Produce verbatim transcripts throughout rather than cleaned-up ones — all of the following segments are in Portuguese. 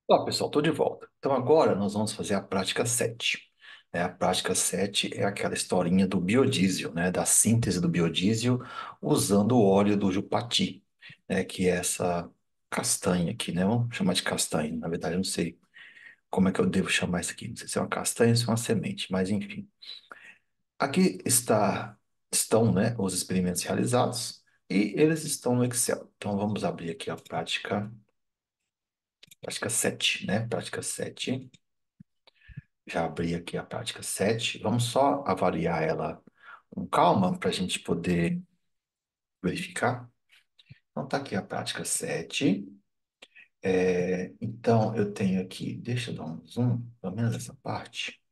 Olá, pessoal, estou de volta. Então, agora nós vamos fazer a prática sete. Né? A prática sete é aquela historinha do biodiesel, né? Da síntese do biodiesel usando o óleo do jupati, né? Que é essa castanha aqui, né? Vamos chamar de castanha. Na verdade, eu não sei como é que eu devo chamar isso aqui. Não sei se é uma castanha ou se é uma semente, mas enfim. Aqui está, estão, né, os experimentos realizados e eles estão no Excel. Então, vamos abrir aqui a prática, prática sete, né? Prática sete. Já abri aqui a prática sete. Vamos só avaliar ela com calma para a gente poder verificar. Então, está aqui a prática sete. É, então, eu tenho aqui, deixa eu dar um zoom, pelo menos essa parte.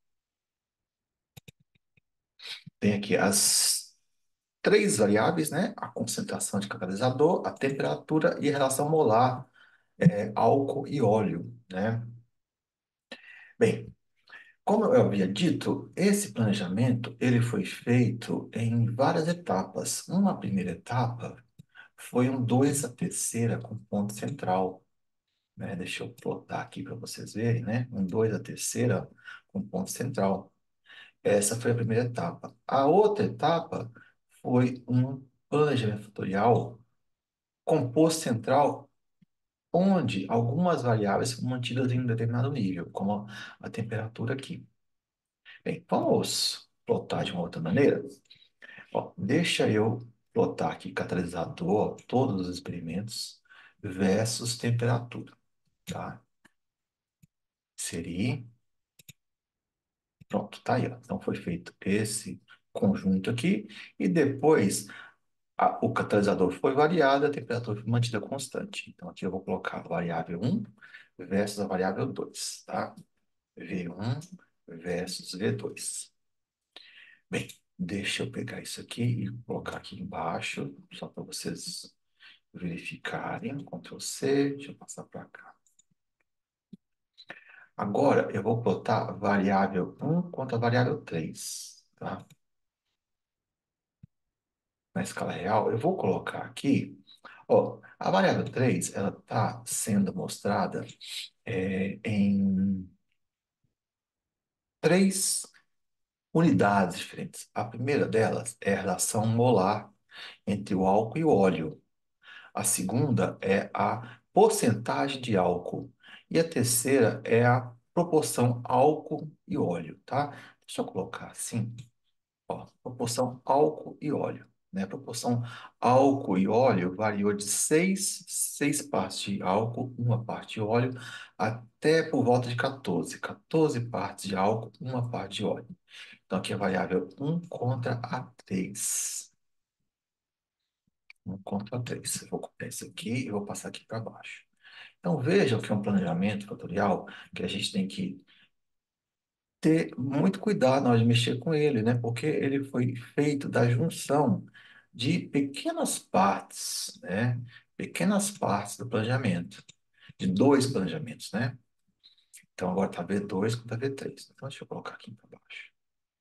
Tem aqui as três variáveis, né? A concentração de catalisador, a temperatura e a relação molar, é, álcool e óleo, né? Bem, como eu havia dito, esse planejamento ele foi feito em várias etapas. Uma primeira etapa foi um dois a terceira com ponto central, né? Deixa eu plotar aqui para vocês verem, né? Um dois a terceira com ponto central. Essa foi a primeira etapa. A outra etapa foi um planejamento fatorial com posto central, onde algumas variáveis são mantidas em um determinado nível, como a temperatura aqui. Bem, vamos plotar de uma outra maneira? Ó, deixa eu plotar aqui catalisador, todos os experimentos, versus temperatura, tá? Seria, pronto, tá aí, ó. Então foi feito esse conjunto aqui, e depois a- o catalisador foi variado, a temperatura foi mantida constante. Então aqui eu vou colocar a variável um versus a variável dois, tá? V um versus V dois. Bem, deixa eu pegar isso aqui e colocar aqui embaixo, só para vocês verificarem. Ctrl C, deixa eu passar para cá. Agora eu vou botar a variável um contra a variável três, tá? Na escala real, eu vou colocar aqui, ó, a variável três ela está sendo mostrada é, em três unidades diferentes. A primeira delas é a relação molar entre o álcool e o óleo. A segunda é a porcentagem de álcool. E a terceira é a proporção álcool e óleo, tá? Deixa eu colocar assim, ó, proporção álcool e óleo, né? A proporção álcool e óleo variou de seis, seis partes de álcool, uma parte de óleo, até por volta de quatorze, quatorze partes de álcool, uma parte de óleo. Então, aqui é a variável um contra a três. Um contra três. Eu vou copiar isso aqui e vou passar aqui para baixo. Então, vejam que é um planejamento fatorial que a gente tem que ter muito cuidado na hora de mexer com ele, né? Porque ele foi feito da junção de pequenas partes, né? Pequenas partes do planejamento, de dois planejamentos, né? Então, agora está V dois contra V três. Então, deixa eu colocar aqui para baixo.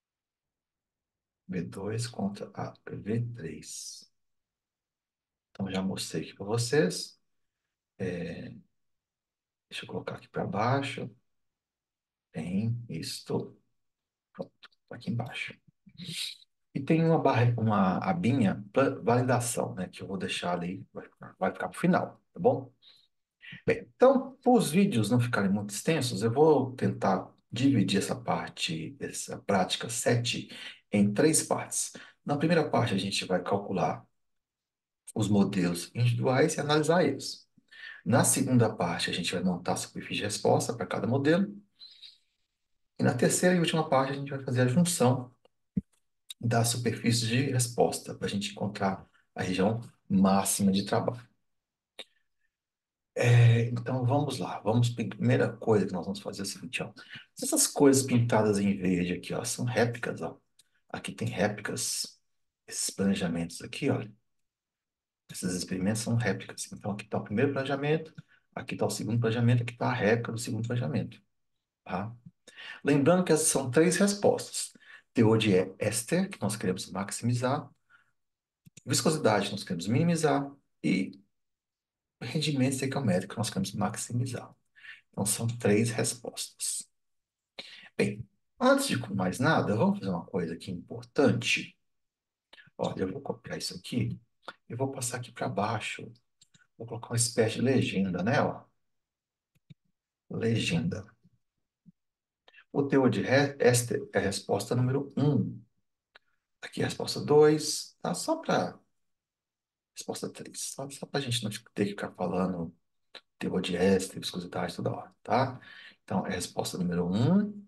V dois contra a V três. Então, já mostrei aqui para vocês. Deixa eu colocar aqui para baixo. Tem isto. Pronto, tá aqui embaixo. E tem uma barra, uma abinha para validação, né? Que eu vou deixar ali, vai ficar, vai ficar para o final, tá bom? Bem, então, para os vídeos não ficarem muito extensos, eu vou tentar dividir essa parte, essa prática sete, em três partes. Na primeira parte, a gente vai calcular os modelos individuais e analisar eles. Na segunda parte, a gente vai montar a superfície de resposta para cada modelo. E na terceira e última parte, a gente vai fazer a junção da superfície de resposta, para a gente encontrar a região máxima de trabalho. É, então, vamos lá. Vamos, primeira coisa que nós vamos fazer é o seguinte, ó. Essas coisas pintadas em verde aqui, ó, são réplicas, ó. Aqui tem réplicas. Esses planejamentos aqui, olha. Esses experimentos são réplicas. Então, aqui está o primeiro planejamento, aqui está o segundo planejamento, aqui está a réplica do segundo planejamento, tá? Lembrando que essas são três respostas. Teor de éster, que nós queremos maximizar. Viscosidade, nós queremos minimizar. E rendimento estequiométrico, que nós queremos maximizar. Então, são três respostas. Bem, antes de mais nada, vamos fazer uma coisa aqui importante. Olha, eu vou copiar isso aqui e vou passar aqui para baixo. Vou colocar uma espécie de legenda, né? Ó. Legenda. O teor de re... esta é a resposta número um. Aqui é a resposta dois. Tá? Só para resposta três. Só, só para a gente não ter que ficar falando teor de esta, viscosidade toda hora, tá? Então, é a resposta número um,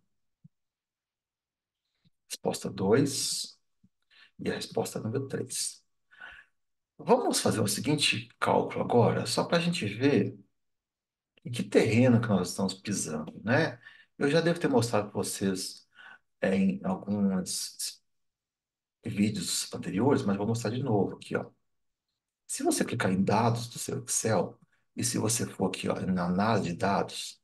resposta dois e a resposta número três. Vamos fazer o seguinte cálculo agora, só para a gente ver em que terreno que nós estamos pisando, né? Eu já devo ter mostrado para vocês é, em alguns vídeos anteriores, mas vou mostrar de novo aqui, ó. Se você clicar em dados do seu Excel, e se você for aqui, ó, na análise de dados,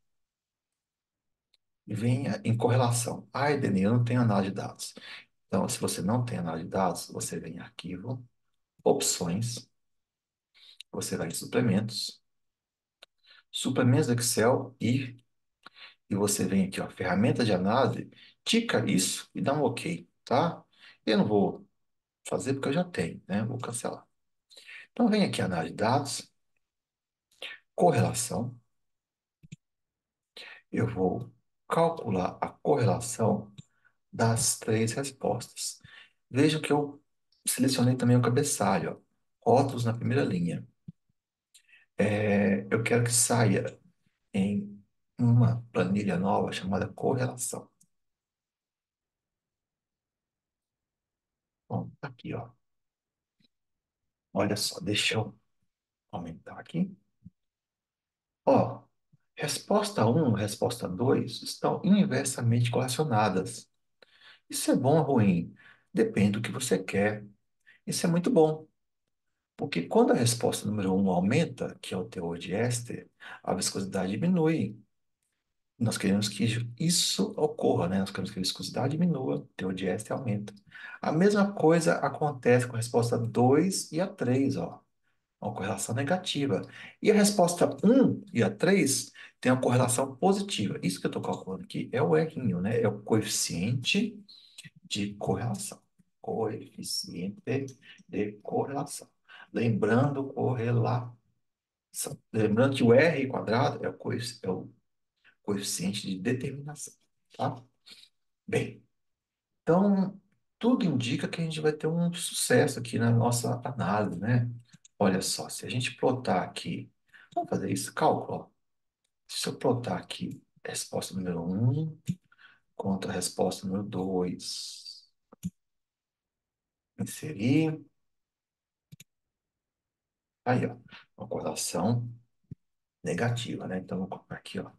e venha em correlação. Ah, Ednei, eu não tenho análise de dados. Então, se você não tem análise de dados, você vem em arquivo, opções, você vai em suplementos, suplementos do Excel e, e você vem aqui, ó, ferramenta de análise, tica isso e dá um OK, tá? Eu não vou fazer porque eu já tenho, né? Vou cancelar. Então, vem aqui análise de dados, correlação. Eu vou calcular a correlação das três respostas. Veja que eu selecionei também o cabeçalho, ó, rótulos na primeira linha. É, eu quero que saia em uma planilha nova chamada correlação. Bom, tá aqui, ó. Olha só, deixa eu aumentar aqui. Ó, resposta um, resposta dois estão inversamente correlacionadas. Isso é bom ou ruim? Depende do que você quer. Isso é muito bom, porque quando a resposta número um aumenta, que é o teor de éster, a viscosidade diminui. Nós queremos que isso ocorra, né? Nós queremos que a viscosidade diminua, o teor de éster aumenta. A mesma coisa acontece com a resposta dois e a três, ó. Uma correlação negativa. E a resposta um e a três tem uma correlação positiva. Isso que eu estou calculando aqui é o R, né? É o coeficiente de correlação. Coeficiente de correlação. Lembrando, correlação. Lembrando que o R quadrado é o, coefici- é o coeficiente de determinação, tá? Bem, então, tudo indica que a gente vai ter um sucesso aqui na nossa análise, né? Olha só, se a gente plotar aqui, vamos fazer isso, cálculo, ó. Se eu plotar aqui a resposta número um contra a resposta número dois, inserir, aí, ó, uma correlação negativa, né? Então, vou colocar aqui, ó,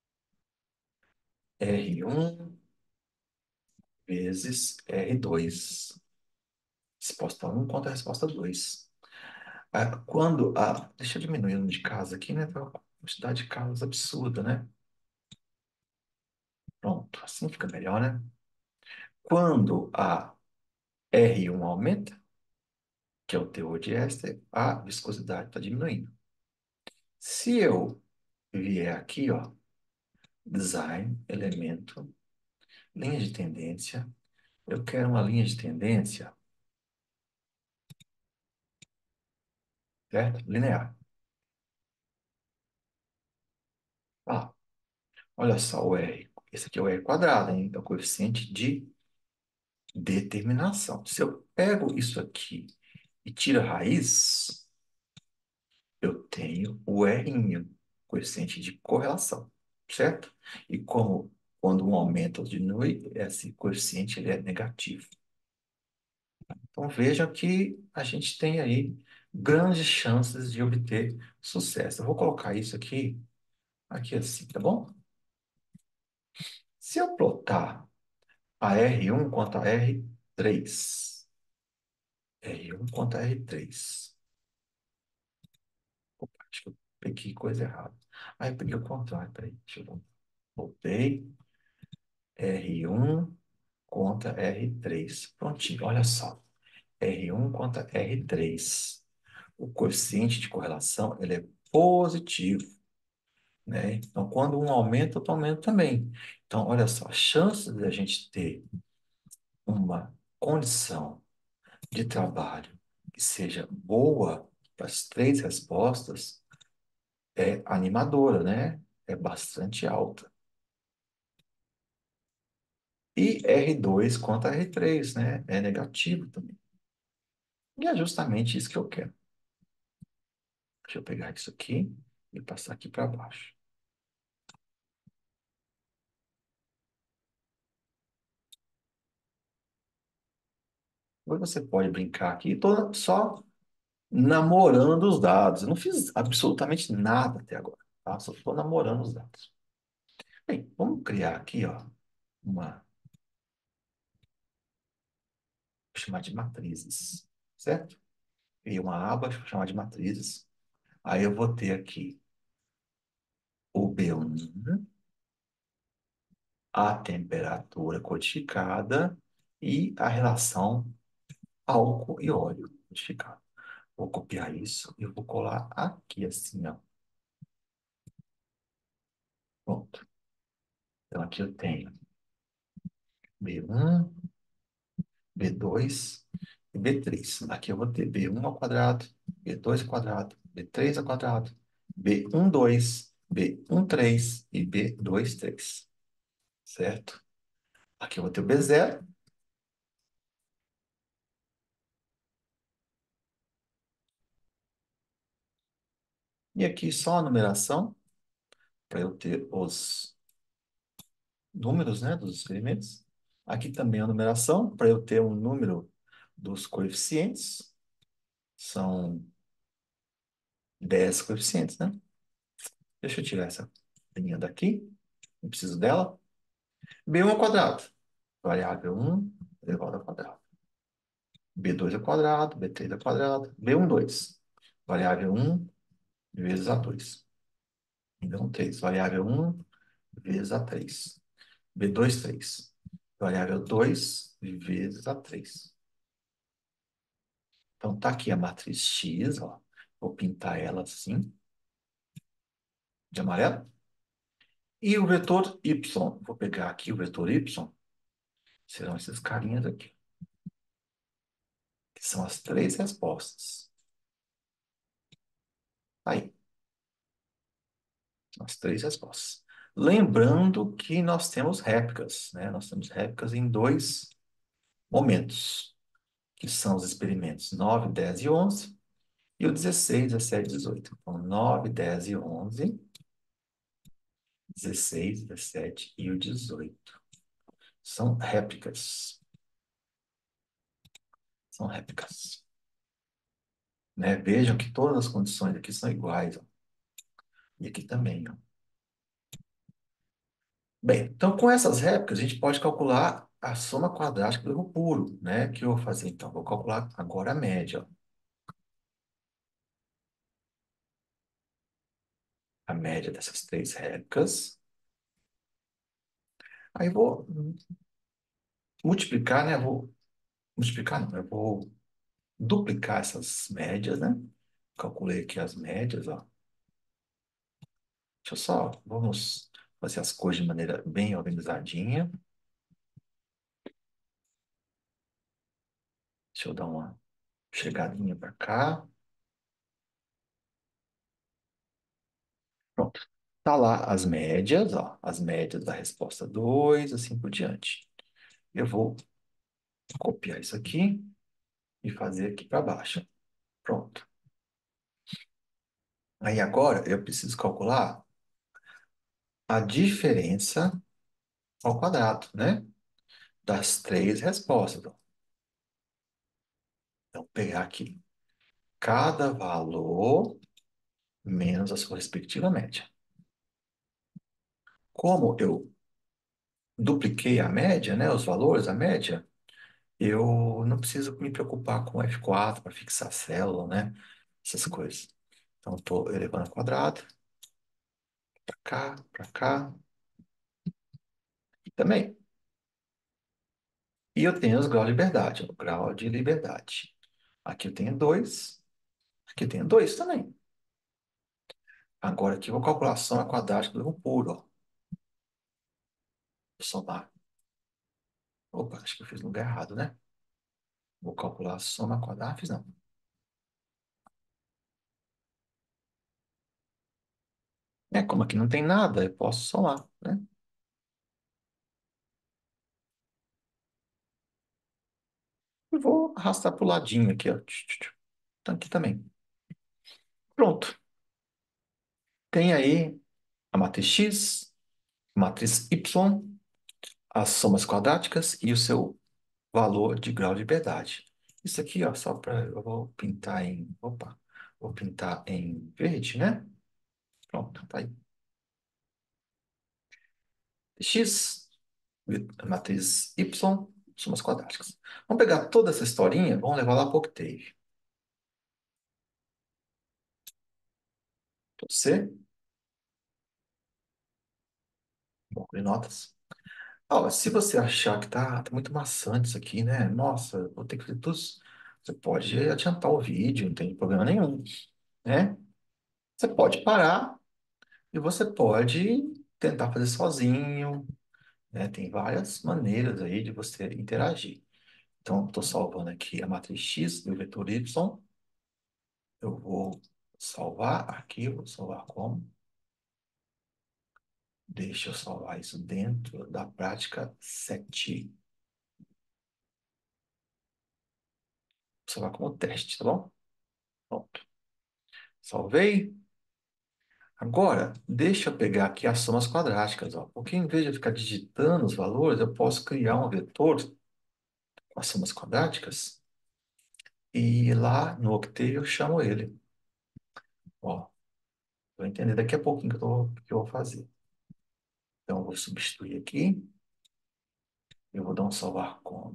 R um vezes R dois. Resposta um contra a resposta dois. Ah, quando a. Deixa eu diminuir o número de casas aqui, né? Tá uma quantidade de casas absurda, né? Pronto, assim fica melhor, né? Quando a R um aumenta, que é o teor de éster, a viscosidade está diminuindo. Se eu vier aqui, ó, design, elemento, linha de tendência, eu quero uma linha de tendência, certo? Linear. Ah, olha só o R. Esse aqui é o R quadrado, hein? É o coeficiente de determinação. Se eu pego isso aqui e tiro a raiz, eu tenho o R, coeficiente de correlação, certo? E como quando um aumenta ou diminui, esse coeficiente ele é negativo. Então vejam que a gente tem aí grandes chances de obter sucesso. Eu vou colocar isso aqui, aqui assim, tá bom? Se eu plotar a R um quanto a R três, R um quanto a R três, opa, acho que eu peguei coisa errada. Aí eu peguei o contrário, peraí, deixa eu voltar. Voltei, R um contra R três. Prontinho, olha só. R um contra R três. O coeficiente de correlação ele é positivo. né? Então, quando um aumenta, outro aumenta também. Então, olha só, a chance de a gente ter uma condição de trabalho que seja boa para as três respostas é animadora, né? É bastante alta. E R dois quanto a R três, né? É negativo também. E é justamente isso que eu quero. Deixa eu pegar isso aqui e passar aqui para baixo. Ou você pode brincar aqui, estou só namorando os dados. Eu não fiz absolutamente nada até agora, tá? Só estou namorando os dados. Bem, vamos criar aqui, ó, uma, vou chamar de matrizes, certo? Criei uma aba, vou chamar de matrizes. Aí eu vou ter aqui o B um, a temperatura codificada e a relação álcool e óleo codificado. Vou copiar isso e eu vou colar aqui assim, ó. Pronto. Então aqui eu tenho B um, B dois e B três. Aqui eu vou ter B um ao quadrado, B dois ao quadrado, B três ao quadrado, B um, dois, B um, três e B dois, três. Certo? Aqui eu vou ter o B zero. E aqui só a numeração, para eu ter os números, né, dos experimentos. Aqui também a numeração, para eu ter um número dos coeficientes. São dez coeficientes, né? Deixa eu tirar essa linha daqui. Não preciso dela. B um ao quadrado. Variável um elevado ao quadrado. B dois ao quadrado, B três ao quadrado. B um, dois. Variável um vezes A dois. Então, três. Variável um vezes A três. B dois, três. Variável dois vezes A três. Então, tá aqui a matriz X, ó. Vou pintar ela assim, de amarelo. E o vetor Y, vou pegar aqui o vetor Y, serão esses carinhas aqui, que são as três respostas. Aí, são as três respostas. Lembrando que nós temos réplicas, né? Nós temos réplicas em dois momentos, que são os experimentos nove, dez e onze, e o dezesseis, dezessete, dezoito. Então, nove, dez e onze, dezesseis, dezessete e o dezoito. São réplicas. São réplicas. Né? Vejam que todas as condições aqui são iguais, ó. E aqui também, ó. Bem, então com essas réplicas a gente pode calcular a soma quadrática do erro puro, né? Que eu vou fazer então? Vou calcular agora a média, ó. A média dessas três réplicas. Aí eu vou multiplicar, né? Eu vou multiplicar, não, eu vou duplicar essas médias, né? Calculei aqui as médias, ó. Deixa eu só, vamos fazer as coisas de maneira bem organizadinha. Deixa eu dar uma chegadinha para cá. Pronto. Tá lá as médias, ó, as médias da resposta dois, assim por diante. Eu vou copiar isso aqui e fazer aqui para baixo. Pronto. Aí agora eu preciso calcular a diferença ao quadrado, né? Das três respostas, ó. Então, pegar aqui cada valor menos a sua respectiva média. Como eu dupliquei a média, né? Os valores, a média, eu não preciso me preocupar com F quatro para fixar a célula, né? Essas coisas. Então, estou elevando ao quadrado, para cá, para cá, e também. E eu tenho os graus de liberdade, o grau de liberdade. Aqui eu tenho dois, aqui eu tenho dois também. Agora aqui, eu vou calcular a soma quadrática do erro puro, ó. Vou somar. Opa, acho que eu fiz no lugar errado, né? Vou calcular a soma quadrática. Fiz não. É, como aqui não tem nada, eu posso somar, né? E vou arrastar pro ladinho aqui, ó. Tch, tch, tch. Tá aqui também. Pronto. Tem aí a matriz X, a matriz Y, as somas quadráticas e o seu valor de grau de liberdade. Isso aqui, ó, só para eu vou pintar em, opa, vou pintar em verde, né? Pronto, tá aí. X, matriz Y, somas quadráticas. Vamos pegar toda essa historinha, vamos levar lá para o Octave. Então, C, bloco de notas. Ó, se você achar que tá, tá muito maçante isso aqui, né? Nossa, vou ter que fazer tudo. isso. Você pode adiantar o vídeo, não tem problema nenhum, né? Você pode parar e você pode tentar fazer sozinho, né? Tem várias maneiras aí de você interagir. Então, estou salvando aqui a matriz X e o vetor Y. Eu vou salvar arquivo, salvar como. Deixa eu salvar isso dentro da prática sete. Vou salvar como teste, tá bom? Pronto. Salvei. Agora, deixa eu pegar aqui as somas quadráticas, ó. Porque em vez de eu ficar digitando os valores, eu posso criar um vetor com as somas quadráticas e lá no Octave eu chamo ele. Ó, vou entender daqui a pouquinho que eu, tô, que eu vou fazer. Então, eu vou substituir aqui. Eu vou dar um salvar como.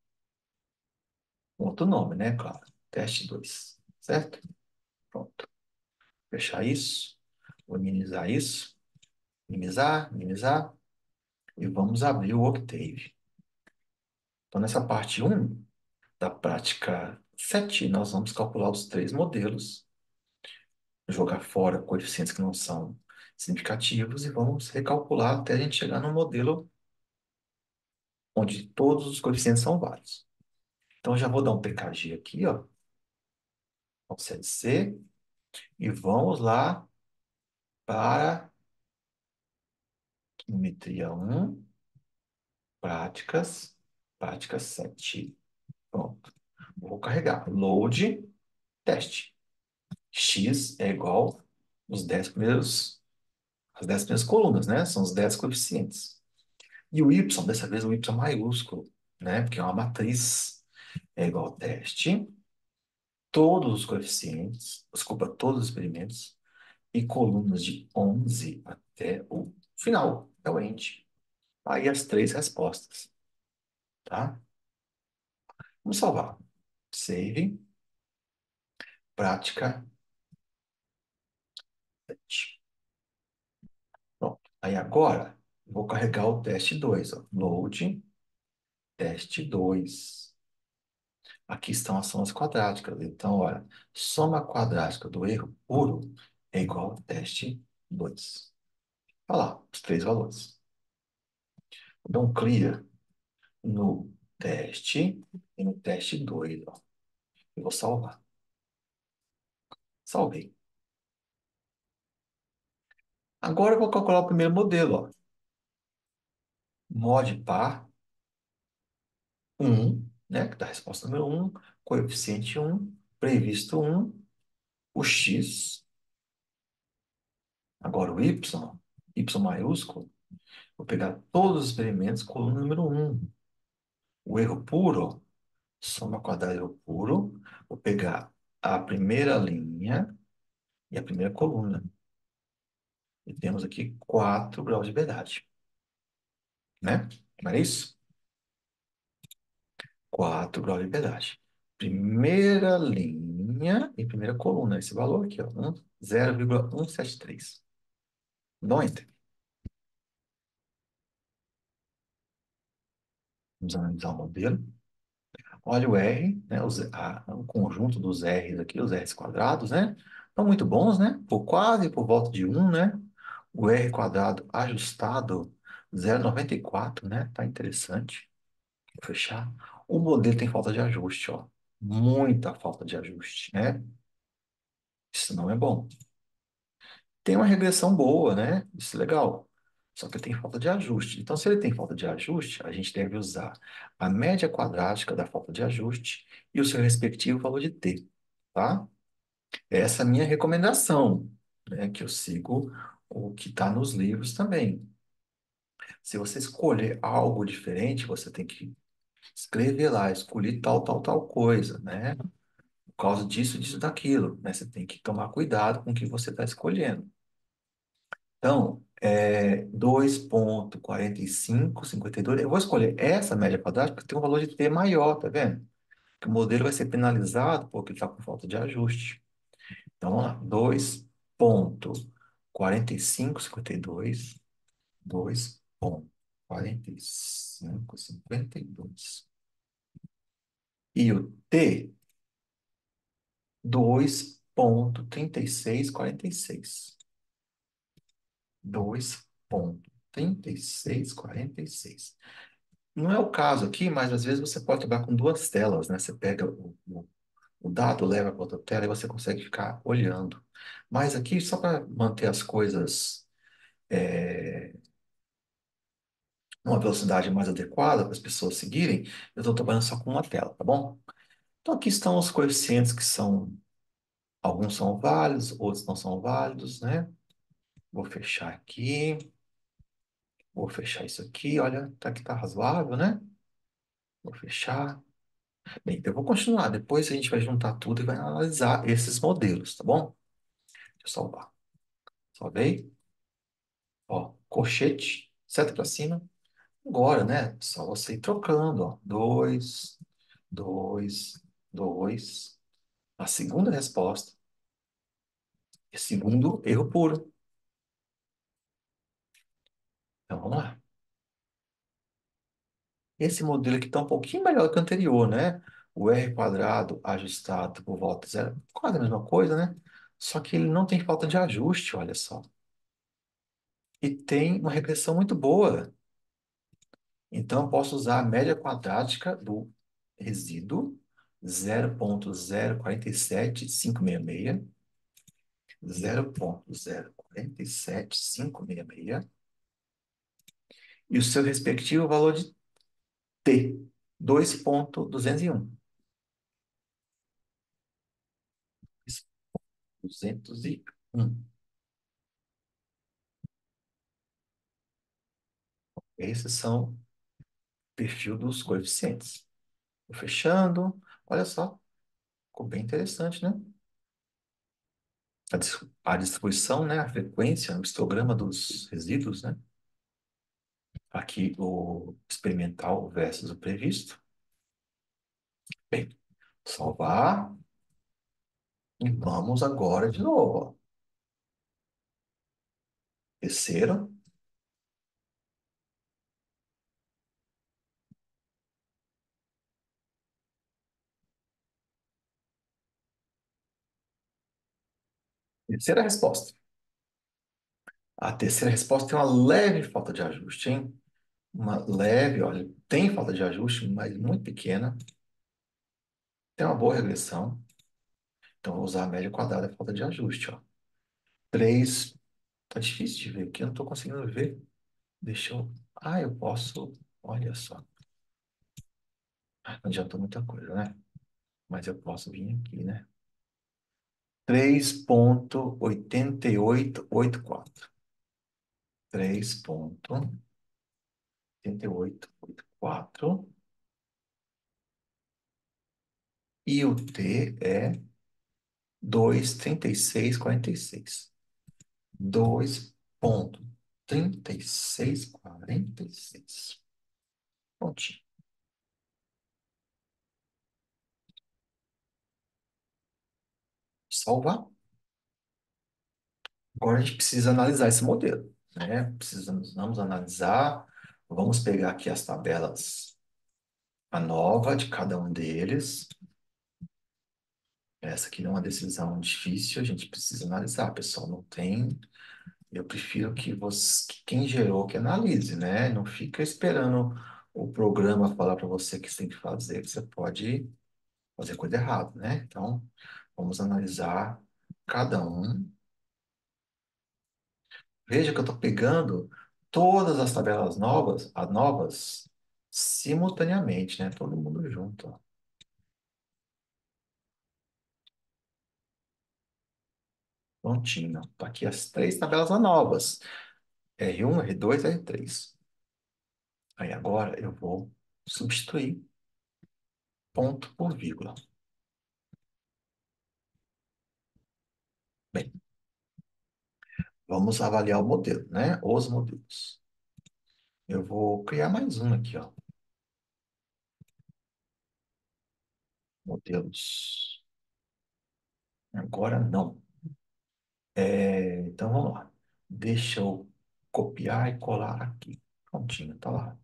Um outro nome, né? Claro. Teste dois, certo? Pronto. Fechar isso. Vou minimizar isso. Minimizar, minimizar. E vamos abrir o Octave. Então, nessa parte um da prática sete, nós vamos calcular os três modelos, jogar fora coeficientes que não são significativos e vamos recalcular até a gente chegar no modelo onde todos os coeficientes são válidos. Então, já vou dar um P K G aqui, ó. Vamos C e vamos lá para Geometria um, práticas, prática sete. Pronto. Vou carregar. Load, teste. X é igual os dez primeiros, as dez primeiras colunas, né? São os dez coeficientes. E o Y, dessa vez o Y maiúsculo, né? Porque é uma matriz, é igual ao teste, todos os coeficientes, desculpa, todos os experimentos, e colunas de onze até o final, é o end. Aí as três respostas, tá? Vamos salvar. Save, prática sete. Pronto. Aí agora, vou carregar o teste dois, ó. Load, teste dois. Aqui estão as somas quadráticas. Então, olha, soma quadrática do erro puro é igual ao teste dois. Olha lá, os três valores. Vou dar um clear no teste e no teste dois, ó. Eu vou salvar. Salvei. Agora eu vou calcular o primeiro modelo, ó. Mod par um, né, que dá a resposta número um, coeficiente um, previsto um, o x, agora o y, y maiúsculo, vou pegar todos os experimentos, coluna número um. O erro puro, soma quadrada erro puro, vou pegar a primeira linha e a primeira coluna. E temos aqui quatro graus de liberdade, né? Não é isso? Quatro graus de liberdade. Primeira linha e primeira coluna. Esse valor aqui, ó, um, zero vírgula cento e setenta e três. Dá um enter. Vamos analisar o modelo. Olha o R, né, os, a, o conjunto dos R's aqui, os R's quadrados, né? Estão muito bons, né? Por quase por volta de um, né? O R quadrado ajustado zero vírgula noventa e quatro, né? Tá interessante. Vou fechar. O modelo tem falta de ajuste, ó. Muita falta de ajuste, né? Isso não é bom. Tem uma regressão boa, né? Isso é legal. Só que tem falta de ajuste. Então, se ele tem falta de ajuste, a gente deve usar a média quadrática da falta de ajuste e o seu respectivo valor de t, tá? Essa é a minha recomendação, né? Que eu sigo o que está nos livros também. Se você escolher algo diferente, você tem que escrever lá, escolhi tal, tal, tal coisa, né? Por causa disso, disso, daquilo, né? Você tem que tomar cuidado com o que você está escolhendo. Então, é dois ponto quatro cinco cinquenta e dois. Eu vou escolher essa média quadrática porque tem um valor de t maior, tá vendo? Que o modelo vai ser penalizado porque ele está com falta de ajuste. Então, vamos lá. dois ponto quatro cinco cinquenta e dois. dois ponto quatro cinco cinquenta e dois. E o t, dois ponto trinta e seis quarenta e seis. dois ponto trinta e seis quarenta e seis. Não é o caso aqui, mas às vezes você pode trabalhar com duas telas, né? Você pega o, o, o dado, leva para outra tela e você consegue ficar olhando. Mas aqui, só para manter as coisas é, numa velocidade mais adequada para as pessoas seguirem, eu estou trabalhando só com uma tela, tá bom? Então aqui estão os coeficientes que são, alguns são válidos, outros não são válidos, né? Vou fechar aqui, vou fechar isso aqui, olha, tá aqui tá razoável, né? Vou fechar. Bem, então eu vou continuar. Depois a gente vai juntar tudo e vai analisar esses modelos, tá bom? Deixa eu salvar. Salvei. Ó, colchete, seta para cima. Agora, né? Só você ir trocando, ó. Dois, dois, dois. A segunda resposta. E segundo erro puro. Então vamos lá. Esse modelo aqui está um pouquinho melhor que o anterior, né? O R quadrado ajustado por volta de zero. Quase a mesma coisa, né? Só que ele não tem falta de ajuste, olha só. E tem uma regressão muito boa. Então, eu posso usar a média quadrática do resíduo zero ponto zero quatro sete cinco seis seis, zero ponto zero quatro sete cinco seis seis, e o seu respectivo valor de t, dois ponto duzentos e um. duzentos e um. Esses são o perfil dos coeficientes. Vou fechando. Olha só, ficou bem interessante, né? A, dis- a distribuição, né? A frequência, o histograma dos resíduos, né? Aqui o experimental versus o previsto. Bem, salvar. E vamos agora de novo, ó. Terceiro. Terceira resposta. A terceira resposta tem uma leve falta de ajuste, hein? Uma leve, olha, tem falta de ajuste, mas muito pequena. Tem uma boa regressão. Então, vou usar a média quadrada da falta de ajuste, ó. Três. Tá difícil de ver aqui, eu não estou conseguindo ver. Deixa eu. Ah, eu posso. Olha só. Ah, não adiantou muita coisa, né? Mas eu posso vir aqui, né? três ponto oito oito oito quatro. três ponto oito oito oito quatro. E o T é dois ponto trinta e seis quarenta e seis. dois ponto trinta e seis quarenta e seis. Prontinho. Salvar. Agora a gente precisa analisar esse modelo, né? Precisamos, vamos analisar. Vamos pegar aqui as tabelas, a nova de cada um deles. Essa aqui não é uma decisão difícil, a gente precisa analisar, pessoal. Não tem. Eu prefiro que você, que quem gerou, que analise, né? Não fica esperando o programa falar para você o que você tem que fazer. Você pode fazer coisa errada, né? Então, vamos analisar cada um. Veja que eu estou pegando todas as tabelas novas, as novas, simultaneamente, né? Todo mundo junto, ó. Prontinho. Tá aqui as três tabelas novas. R um, r dois, r três. Aí agora eu vou substituir ponto por vírgula. Bem, vamos avaliar o modelo, né? Os modelos. Eu vou criar mais um aqui, ó. Modelos. Agora não. É, então vamos lá. Deixa eu copiar e colar aqui. Prontinho, tá lá.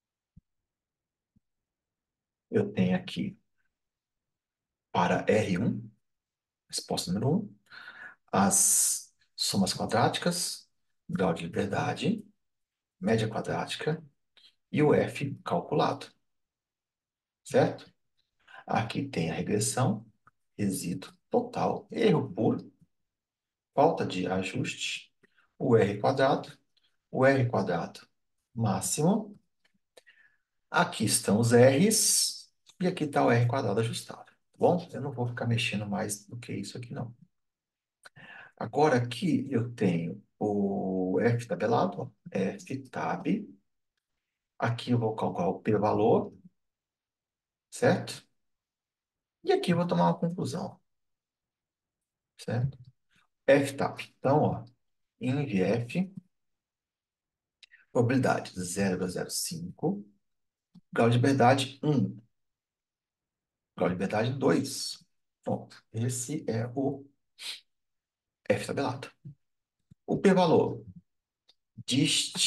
Eu tenho aqui para R um, resposta número um, as somas quadráticas, grau de liberdade, média quadrática e o F calculado, certo? Aqui tem a regressão, resíduo total, erro puro, falta de ajuste, o R quadrado, o R quadrado máximo. Aqui estão os R's e aqui está o R quadrado ajustado. Tá bom? Eu não vou ficar mexendo mais do que isso aqui, não. Agora aqui eu tenho o F tabelado, ó, F tab. Aqui eu vou calcular o p-valor, certo? E aqui eu vou tomar uma conclusão, certo? F tab. Então, ó, inv F, probabilidade zero vírgula zero cinco, grau de liberdade um, grau de liberdade dois. Pronto. Esse é o F tabelado. O p-valor, dist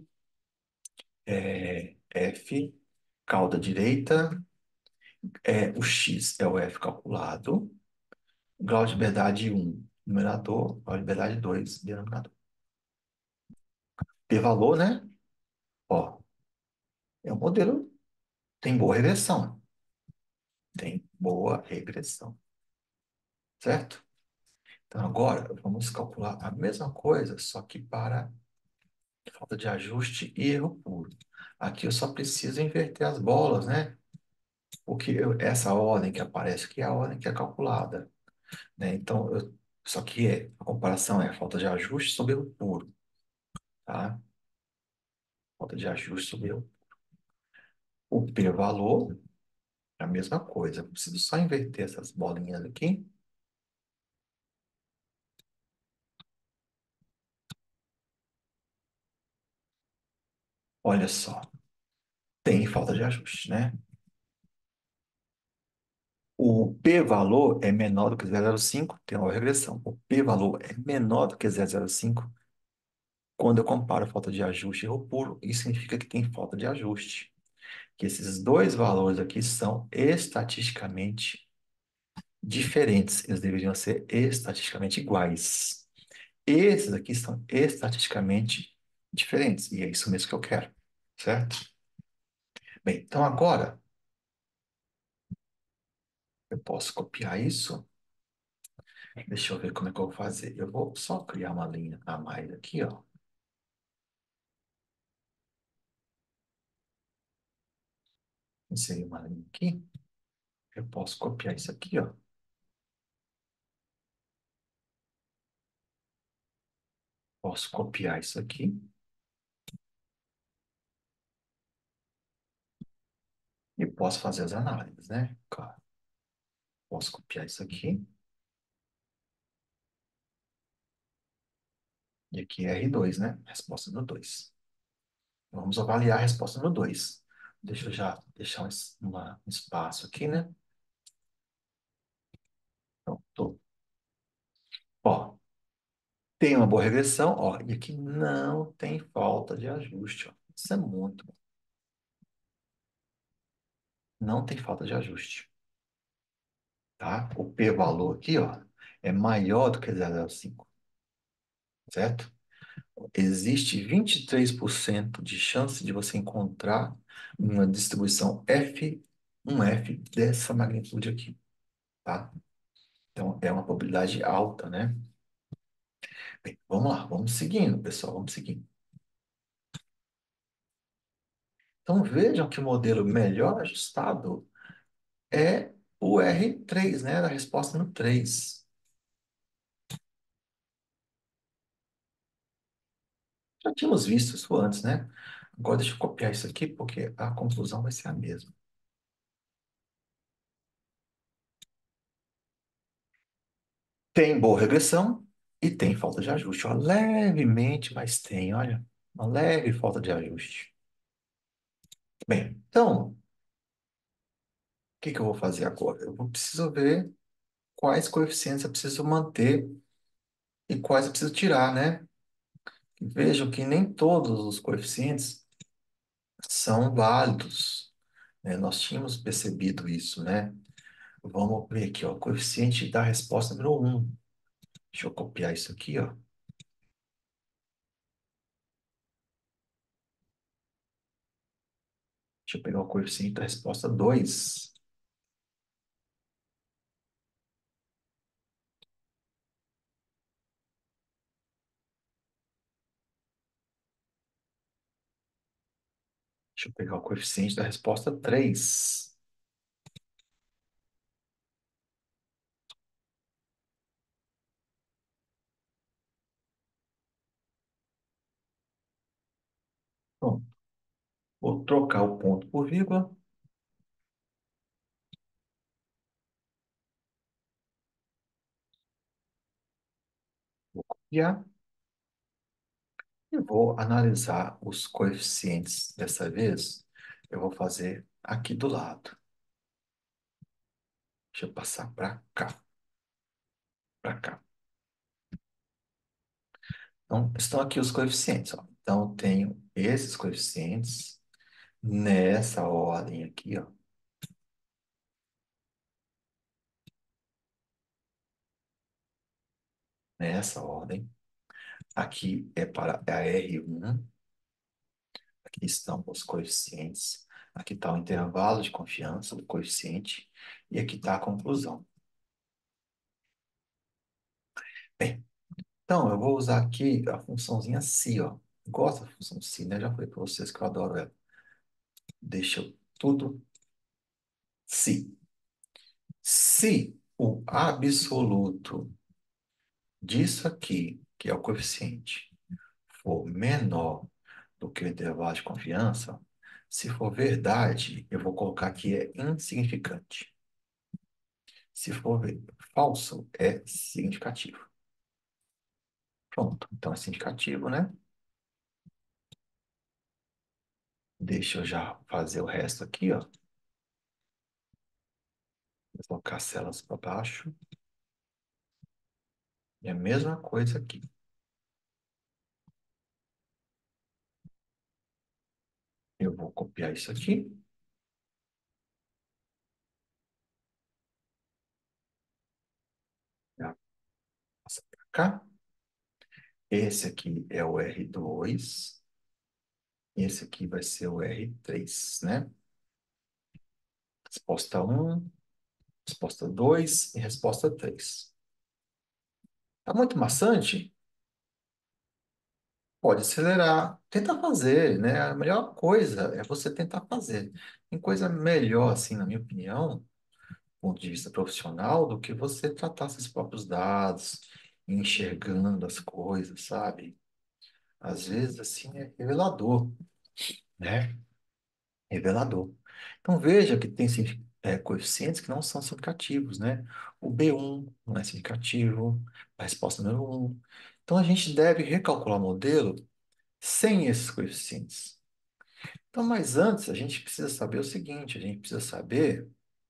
é, F, cauda direita, é, o x é o F calculado, grau de liberdade um, numerador, grau de liberdade dois, denominador. P-valor, né? Ó, é um modelo, tem boa regressão. Tem boa regressão, certo? Então, agora vamos calcular a mesma coisa, só que para falta de ajuste e erro puro. Aqui eu só preciso inverter as bolas, né? Porque eu- essa ordem que aparece aqui é a ordem que é calculada, né? Então, eu, só que é, a comparação é falta de ajuste sobre erro puro, tá? Falta de ajuste sobre erro. O p-valor é a mesma coisa. Eu preciso só inverter essas bolinhas aqui. Olha só, tem falta de ajuste, né? O p-valor é menor do que zero vírgula zero cinco, tem uma regressão. O p-valor é menor do que zero vírgula zero cinco quando eu comparo a falta de ajuste e erro puro. Isso significa que tem falta de ajuste. Que esses dois valores aqui são estatisticamente diferentes. Eles deveriam ser estatisticamente iguais. Esses aqui são estatisticamente diferentes. E é isso mesmo que eu quero, certo? Bem, então agora eu posso copiar isso. Deixa eu ver como é que eu vou fazer. Eu vou só criar uma linha a mais aqui, ó. Inserir uma linha aqui. Eu posso copiar isso aqui, ó. Posso copiar isso aqui e posso fazer as análises, né? Claro. Posso copiar isso aqui. E aqui é r dois, né? Resposta do dois. Vamos avaliar a resposta no dois. Deixa eu já deixar um, es- uma- um espaço aqui, né? Pronto. Ó, tem uma boa regressão, ó, e aqui não tem falta de ajuste, ó. Isso é muito bom. Não tem falta de ajuste. tá? O p-valor aqui, ó, é maior do que zero vírgula cinco, certo? Existe vinte e três por cento de chance de você encontrar uma distribuição F, um F dessa magnitude aqui, tá? Então, é uma probabilidade alta, né? Bem, vamos lá, vamos seguindo, pessoal, vamos seguindo. Então, vejam que o modelo melhor ajustado é o r três, né? A resposta no três. Já tínhamos visto isso antes, né? Agora deixa eu copiar isso aqui, porque a conclusão vai ser a mesma. Tem boa regressão e tem falta de ajuste. Ó, levemente, mas tem, olha. Uma leve falta de ajuste. Bem, então, o que que eu vou fazer agora? Eu vou preciso ver quais coeficientes eu preciso manter e quais eu preciso tirar, né? Vejam que nem todos os coeficientes são válidos, né? Nós tínhamos percebido isso, né? Vamos ver aqui, ó, coeficiente da resposta número um. Deixa eu copiar isso aqui, ó. Deixa eu pegar o coeficiente da resposta dois. Deixa eu pegar o coeficiente da resposta três. Bom, vou trocar o ponto por vírgula. Vou copiar. E vou analisar os coeficientes dessa vez. Eu vou fazer aqui do lado. Deixa eu passar para cá, para cá. Então, estão aqui os coeficientes, ó. Então, eu tenho esses coeficientes nessa ordem aqui, ó. Nessa ordem. Aqui é para a R um. Aqui estão os coeficientes. Aqui está o intervalo de confiança do coeficiente. E aqui está a conclusão. Bem, então eu vou usar aqui a funçãozinha si, ó. Gosto da função si, né? Já falei para vocês que eu adoro ela. Deixa eu tudo si. Se o absoluto disso aqui, que é o coeficiente, for menor do que o intervalo de confiança, se for verdade, eu vou colocar que é insignificante. Se for ver- falso, é significativo. Pronto, então é significativo, né? Deixa eu já fazer o resto aqui, ó. Vou colocar as células para baixo. E a mesma coisa aqui. Eu vou copiar isso aqui. Já passa para cá. Esse aqui é o r dois. Esse aqui vai ser o r três, né? Resposta um, resposta dois e resposta três. Tá muito maçante? Pode acelerar. Tenta fazer, né? A melhor coisa é você tentar fazer. Tem coisa melhor, assim, na minha opinião, do ponto de vista profissional, do que você tratar seus próprios dados, enxergando as coisas, sabe? Às vezes, assim, é revelador, né? Revelador. Então, veja que tem signifi- é, coeficientes que não são significativos, né? O b um não é significativo, a resposta número um. Então, a gente deve recalcular o modelo sem esses coeficientes. Então, mas antes, a gente precisa saber o seguinte, a gente precisa saber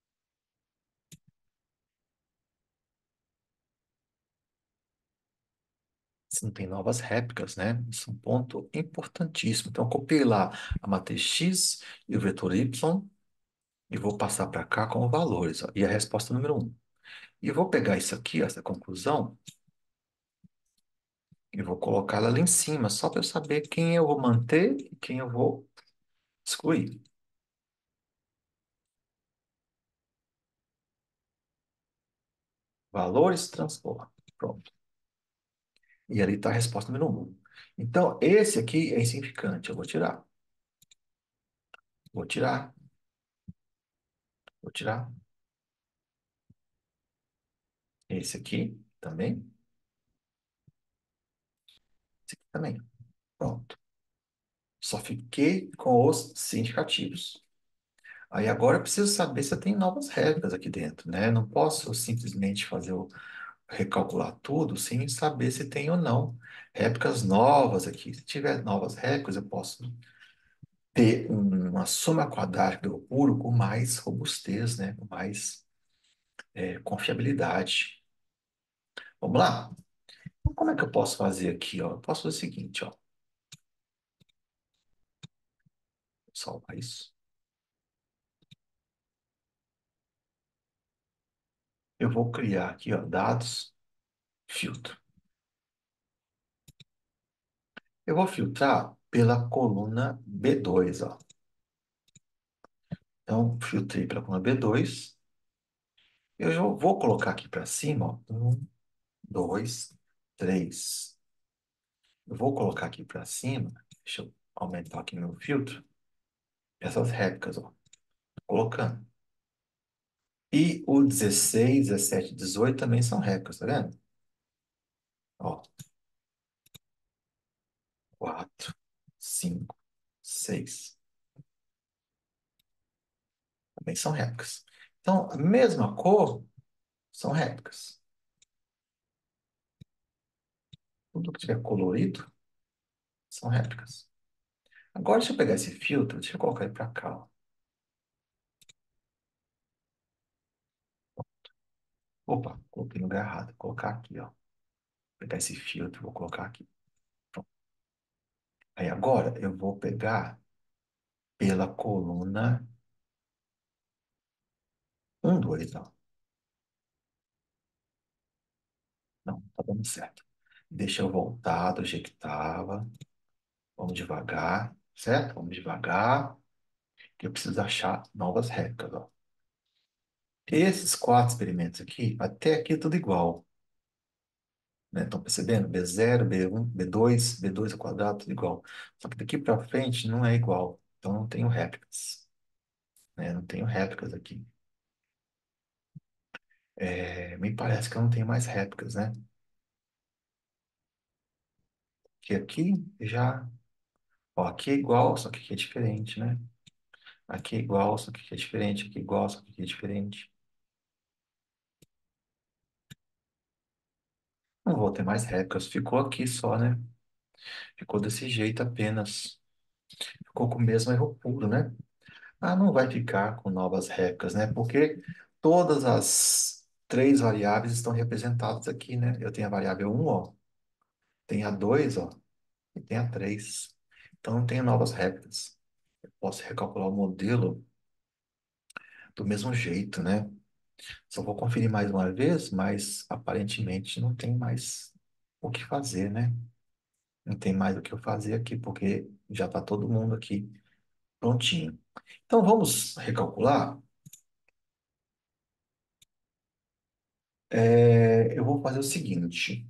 se não tem novas réplicas, né? Isso é um ponto importantíssimo. Então, eu copiei lá a matriz X e o vetor Y e vou passar para cá como valores, ó. E a resposta número um. E vou pegar isso aqui, essa conclusão, e vou colocá-la ali em cima, só para eu saber quem eu vou manter e quem eu vou excluir. Valores transforma. Pronto. E ali está a resposta número um. Então, esse aqui é insignificante. Eu vou tirar. Vou tirar. Vou tirar. Esse aqui também. Esse aqui também. Pronto. Só fiquei com os significativos. Aí agora eu preciso saber se eu tenho novas regras aqui dentro, né? Não posso simplesmente fazer o recalcular tudo sem saber se tem ou não réplicas novas aqui. Se tiver novas réplicas, eu posso ter uma soma quadrática do puro com mais robustez, né? Com mais é, confiabilidade. Vamos lá? Então, como é que eu posso fazer aqui, ó? Eu posso fazer o seguinte, ó. Vou salvar isso. Eu vou criar aqui, ó, dados, filtro. Eu vou filtrar pela coluna B dois, ó. Então, filtrei pela coluna B dois. Eu já vou colocar aqui para cima, ó. Um, dois, três. Eu vou colocar aqui para cima. Deixa eu aumentar aqui meu filtro. Essas réplicas, ó. Colocando. E o dezesseis, dezessete, dezoito também são réplicas, tá vendo? Ó, quatro, cinco, seis. Também são réplicas. Então, a mesma cor são réplicas. Tudo que tiver colorido são réplicas. Agora, deixa eu pegar esse filtro, deixa eu colocar ele para cá, ó. Opa, coloquei no lugar errado. Vou colocar aqui, ó. Vou pegar esse filtro, vou colocar aqui. Pronto. Aí agora eu vou pegar pela coluna um, dois, ó. Não, tá dando certo. Deixa eu voltar do jeito que estava. Vamos devagar, certo? Vamos devagar, que eu preciso achar novas réplicas, ó. Esses quatro experimentos aqui, até aqui é tudo igual, né? Estão percebendo? B zero, B um, B dois, B dois ao quadrado, tudo igual. Só que daqui para frente não é igual. Então não tenho réplicas, né? Não tenho réplicas aqui. É, me parece que eu não tenho mais réplicas, né? Que aqui já... Ó, aqui é igual, só que aqui é diferente, né? Aqui é igual, só que aqui é diferente. Aqui é igual, só que aqui é diferente. Não vou ter mais réplicas. Ficou aqui só, né? Ficou desse jeito apenas. Ficou com o mesmo erro puro, né? Ah, não vai ficar com novas réplicas, né? Porque todas as três variáveis estão representadas aqui, né? Eu tenho a variável um, ó. Tem a dois, ó. E tem a três. Então, não tenho novas réplicas. Eu posso recalcular o modelo do mesmo jeito, né? Só vou conferir mais uma vez, mas aparentemente não tem mais o que fazer, né? Não tem mais o que eu fazer aqui, porque já está todo mundo aqui prontinho. Então, vamos recalcular. É, eu vou fazer o seguinte.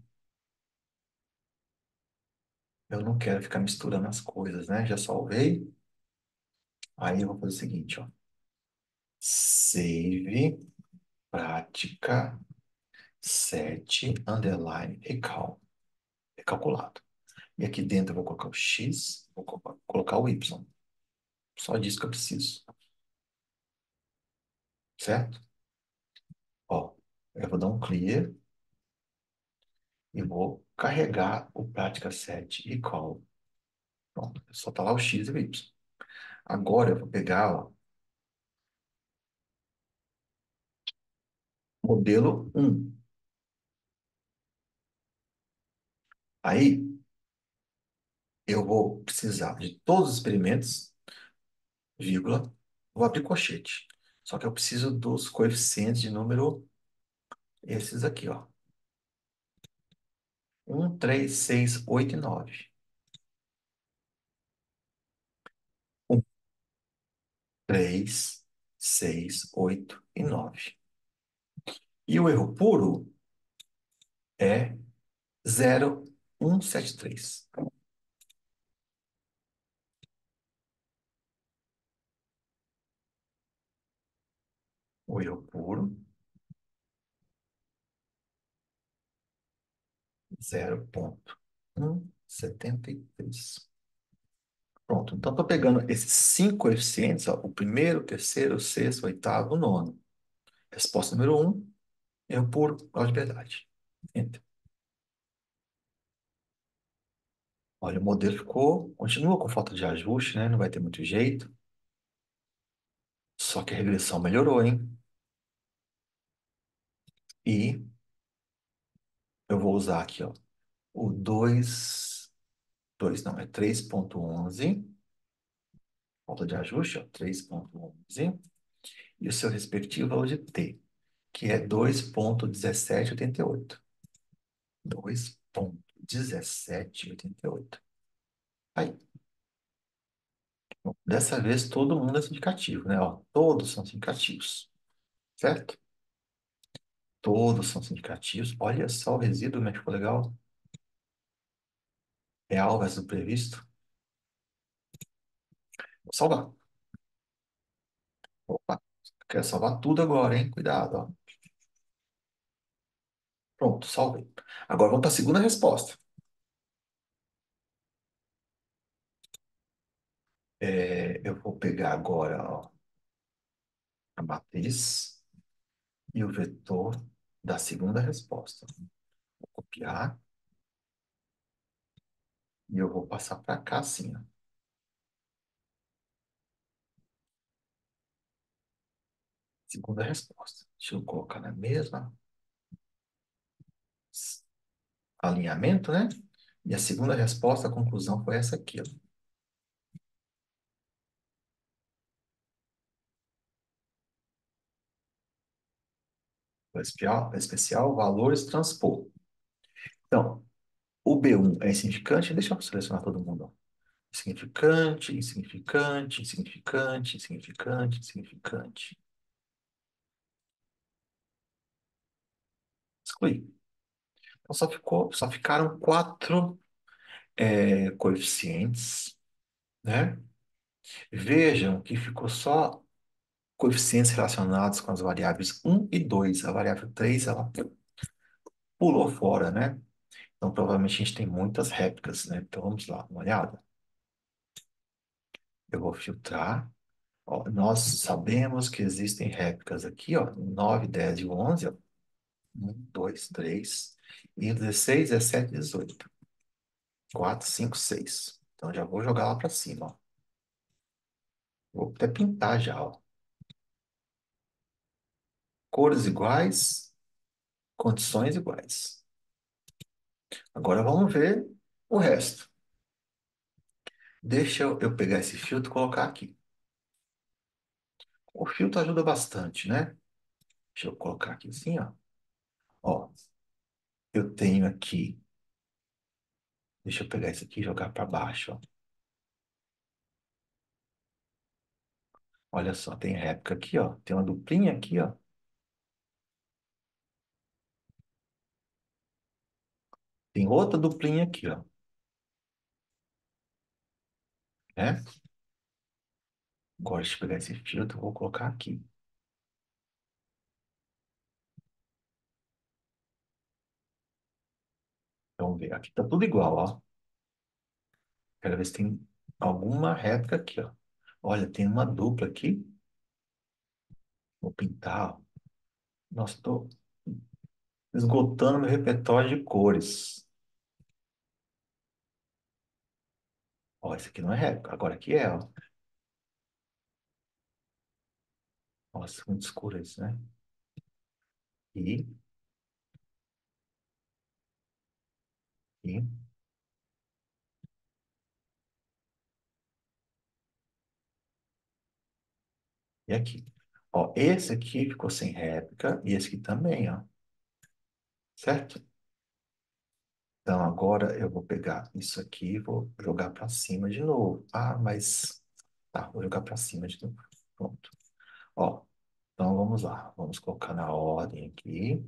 Eu não quero ficar misturando as coisas, né? Já salvei. Aí eu vou fazer o seguinte, ó. Save, prática, set, underline, recal, recalculado. E aqui dentro eu vou colocar o X, vou co- colocar o Y. Só disso que eu preciso, certo? Ó, eu vou dar um clear e vou carregar o prática set e call. Pronto, só tá lá o X e o Y. Agora eu vou pegar, ó, modelo um. Aí eu vou precisar de todos os experimentos, vírgula, vou abrir colchete. Só que eu preciso dos coeficientes de número Esses aqui, ó. Um, três, seis, oito e nove. Um, três, seis, oito e nove. E o erro puro é zero, um, sete, três. O erro puro, zero ponto um setenta e três. Pronto, então estou pegando esses cinco coeficientes, ó, o primeiro, o terceiro, o sexto, o oitavo, o nono. Resposta número um, erro puro, grau de verdade. Enter. Olha, o modelo ficou, continua com falta de ajuste, né? Não vai ter muito jeito. Só que a regressão melhorou, hein? E eu vou usar aqui, ó, o dois, dois não, é três ponto onze, falta de ajuste, ó, três ponto onze, e o seu respectivo valor de t, que é dois ponto dezessete oitenta e oito. dois ponto dezessete oitenta e oito. Aí, bom, dessa vez todo mundo é significativo, né? Ó, todos são significativos, certo? Todos são significativos. Olha só o resíduo, como é que ficou legal. É algo do previsto. Vou salvar. Opa, quero salvar tudo agora, hein? Cuidado, ó. Pronto, salvei. Agora vamos para a segunda resposta. É, eu vou pegar agora, ó, a matriz e o vetor da segunda resposta. Vou copiar e eu vou passar para cá assim, ó. Segunda resposta. Deixa eu colocar na mesma s- alinhamento, né? E a segunda resposta, a conclusão foi essa aqui, ó. O especial, especial valores transpor. Então, o B um é insignificante. Deixa eu selecionar todo mundo, ó. Insignificante, insignificante, insignificante, insignificante, insignificante. Excluir. Então só ficou, só ficaram quatro é, coeficientes, né? Vejam que ficou só coeficientes relacionados com as variáveis um e dois. A variável três ela pulou fora, né? Então provavelmente a gente tem muitas réplicas, né? Então vamos lá, uma olhada. Eu vou filtrar. Ó, nós sabemos que existem réplicas aqui, ó, nove, dez e onze, ó. um, dois, três. E dezesseis, dezessete, dezoito. quatro, cinco, seis. Então já vou jogar lá para cima, ó. Vou até pintar já, ó. Cores iguais, condições iguais. Agora vamos ver o resto. Deixa eu, eu pegar esse filtro e colocar aqui. O filtro ajuda bastante, né? Deixa eu colocar aqui assim, ó. Ó, eu tenho aqui. Deixa eu pegar esse aqui e jogar para baixo, ó. Olha só, tem réplica aqui, ó. Tem uma duplinha aqui, ó. Tem outra duplinha aqui, ó. Né? Agora, deixa eu pegar esse filtro e vou colocar aqui. Vamos ver. Aqui tá tudo igual, ó. Quero ver se tem alguma réplica aqui, ó. Olha, tem uma dupla aqui. Vou pintar, ó. Nossa, tô esgotando meu repertório de cores. Ó, esse aqui não é réplica. Agora aqui é, ó. Nossa, muito escuro isso, né? E, e, e aqui. Ó, esse aqui ficou sem réplica e esse aqui também, ó. certo? Então agora eu vou pegar isso aqui e vou jogar para cima de novo. Ah, mas tá, vou jogar para cima de novo. Pronto. Ó, então vamos lá. Vamos colocar na ordem aqui.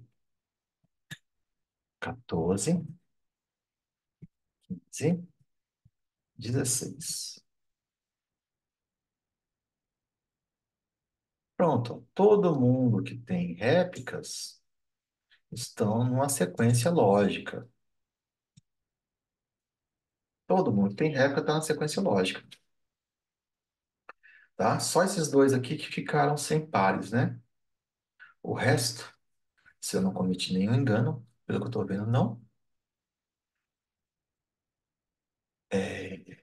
quatorze, quinze, dezesseis. Pronto. Todo mundo que tem réplicas estão numa sequência lógica. Todo mundo que tem réplica está na sequência lógica, tá? Só esses dois aqui que ficaram sem pares, né? O resto, se eu não cometi nenhum engano, pelo que eu estou vendo, não. É,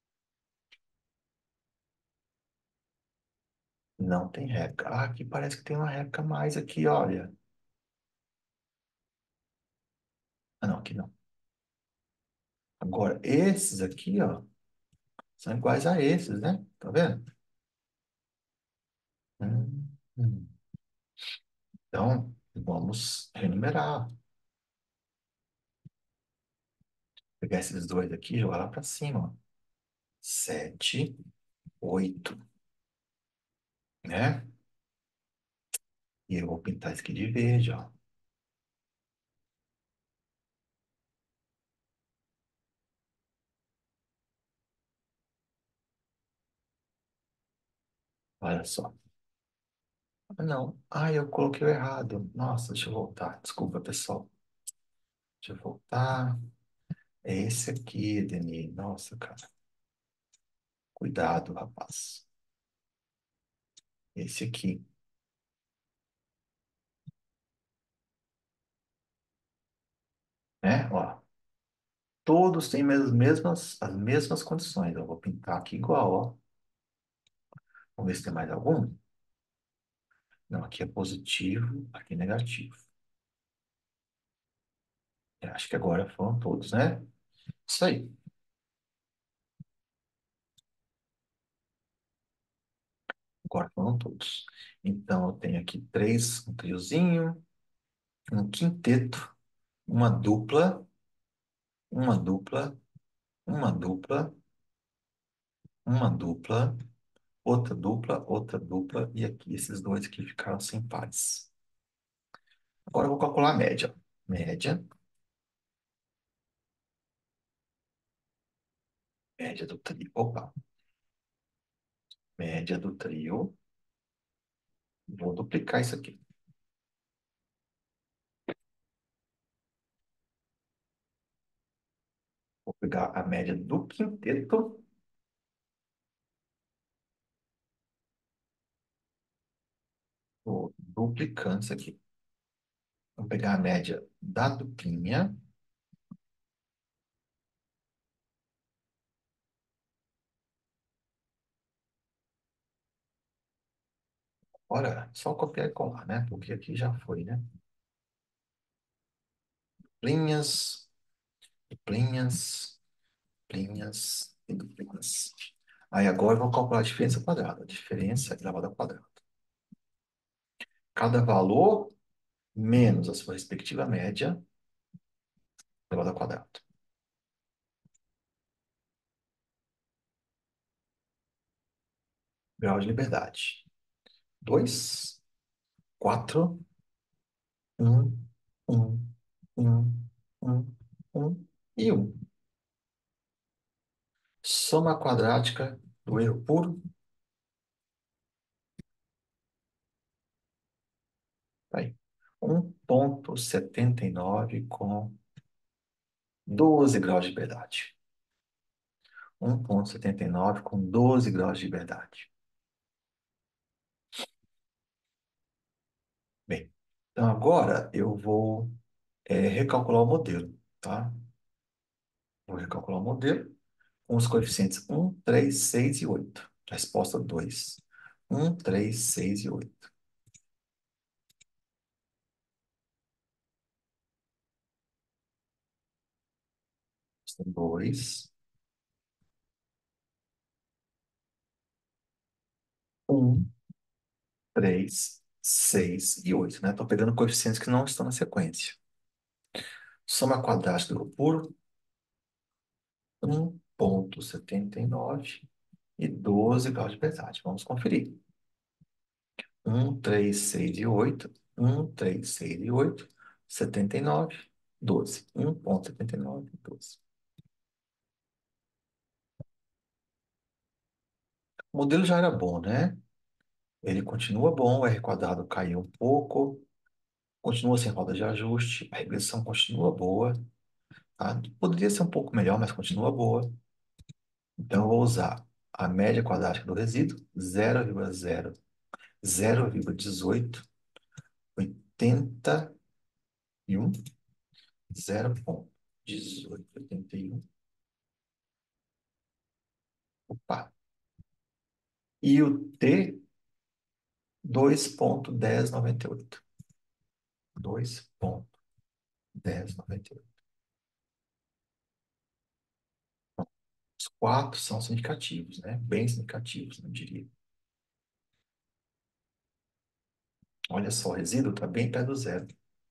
não tem réplica. Ah, aqui parece que tem uma réplica a mais aqui, olha. Ah, não, aqui não. Agora, esses aqui, ó, são iguais a esses, né? Tá vendo? Hum, hum. Então, vamos renumerar. Pegar esses dois aqui e jogar lá para cima, ó. Sete, oito, né? E eu vou pintar isso aqui de verde, ó. Olha só. Ah, não. Ah, eu coloquei o errado. Nossa, deixa eu voltar. Desculpa, pessoal. Deixa eu voltar. É esse aqui, Deni. Nossa, cara. Cuidado, rapaz. Esse aqui, né? Ó, todos têm as mesmas, as mesmas condições. Eu vou pintar aqui igual, ó. Vamos ver se tem mais algum. Não, aqui é positivo, aqui é negativo. Eu acho que agora foram todos, né? Isso aí. Agora foram todos. Então, eu tenho aqui três, um triozinho, um quinteto, uma dupla, uma dupla, uma dupla, uma dupla, outra dupla, outra dupla, e aqui esses dois aqui ficaram sem pares. Agora eu vou calcular a média. Média, média do trio. Opa, média do trio. Vou duplicar isso aqui. Vou pegar a média do quinteto. Vou duplicando isso aqui. Vou pegar a média da duplinha. Ora, só copiar e colar, né? Porque aqui já foi, né? Linhas, duplinhas, duplinhas e duplinhas. Aí agora eu vou calcular a diferença quadrada. A diferença elevada ao quadrado. Cada valor menos a sua respectiva média elevado ao quadrado. Grau de liberdade. Dois, quatro, um, um, um, um, um e um. Soma quadrática do erro puro. Tá aí. um vírgula setenta e nove com doze graus de liberdade. um vírgula setenta e nove com doze graus de liberdade. Bem, então agora eu vou é, recalcular o modelo, tá? Vou recalcular o modelo com os coeficientes um, três, seis e oito. Resposta dois. um, três, seis e oito. dois, um, três, seis e oito, né? Estou pegando coeficientes que não estão na sequência. Soma quadrática do grupo puro, um vírgula setenta e nove e doze graus de verdade. Vamos conferir. Um, três, seis e oito. Um, três, seis e oito. Setenta e nove, doze. Um vírgula setenta e nove, doze. O modelo já era bom, né? Ele continua bom, o R quadrado caiu um pouco, continua sem roda de ajuste, a regressão continua boa, tá? Poderia ser um pouco melhor, mas continua boa. Então, eu vou usar a média quadrática do resíduo, zero vírgula zero, zero vírgula dezoito, oitenta e um, zero vírgula dezoito, oitenta e um. Opa. E o T, dois vírgula dez noventa e oito. dois vírgula dez noventa e oito. Os quatro são significativos, né? Bem significativos, eu diria. Olha só, o resíduo está bem perto do zero.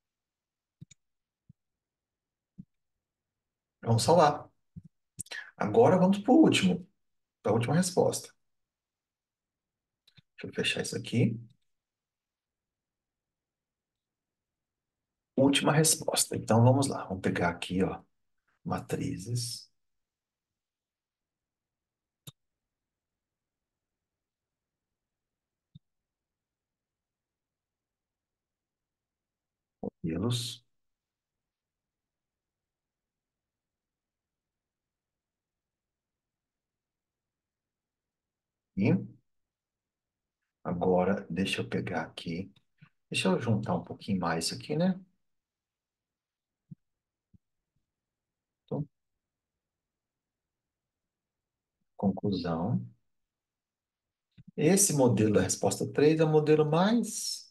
Vamos salvar. Agora vamos para o último, para a última resposta. Deixa eu fechar isso aqui. Última resposta. Então vamos lá. Vamos pegar aqui, ó, matrizes. Modelos. E agora, deixa eu pegar aqui. Deixa eu juntar um pouquinho mais isso aqui, né? Então, conclusão. Esse modelo da resposta três é o modelo mais